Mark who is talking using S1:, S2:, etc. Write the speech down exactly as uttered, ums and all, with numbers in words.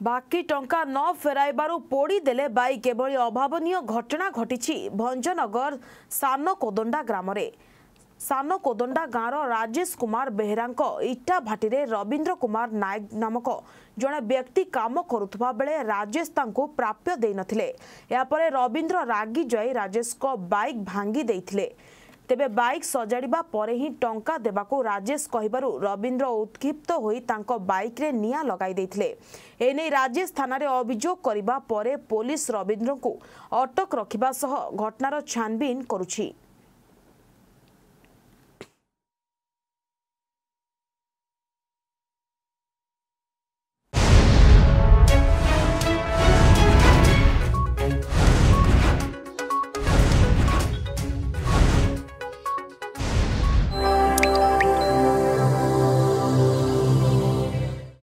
S1: बाकी टंका न फेराइबारु पोड़ी देले बाइक एभली अभावनीय घटना घटी भंजनगर सान कोदंडा ग्राम रे सान कोदंडा गाँव राजेश कुमार बेहेरा इटा भाटी रवींद्र कुमार नायक नामक जड़े व्यक्ति काम करुवा बेले राजेश तांको प्राप्य दे नथिले। या परे रवींद्र रागी जाई राजेश को बाइक भांगी देइथिले। तेबे बाइक सजाड़िबा परे ही टंका देबाको राजेश कहिबारु रवींद्र उत्क्षिप्त होई तांको बाइक रे निया लगाई देइथिले। एने राजेश थाना रे अभियोग करिबा परे पुलिस रवींद्र को अटक रखिबा सह घटनार छानबीन करुछि।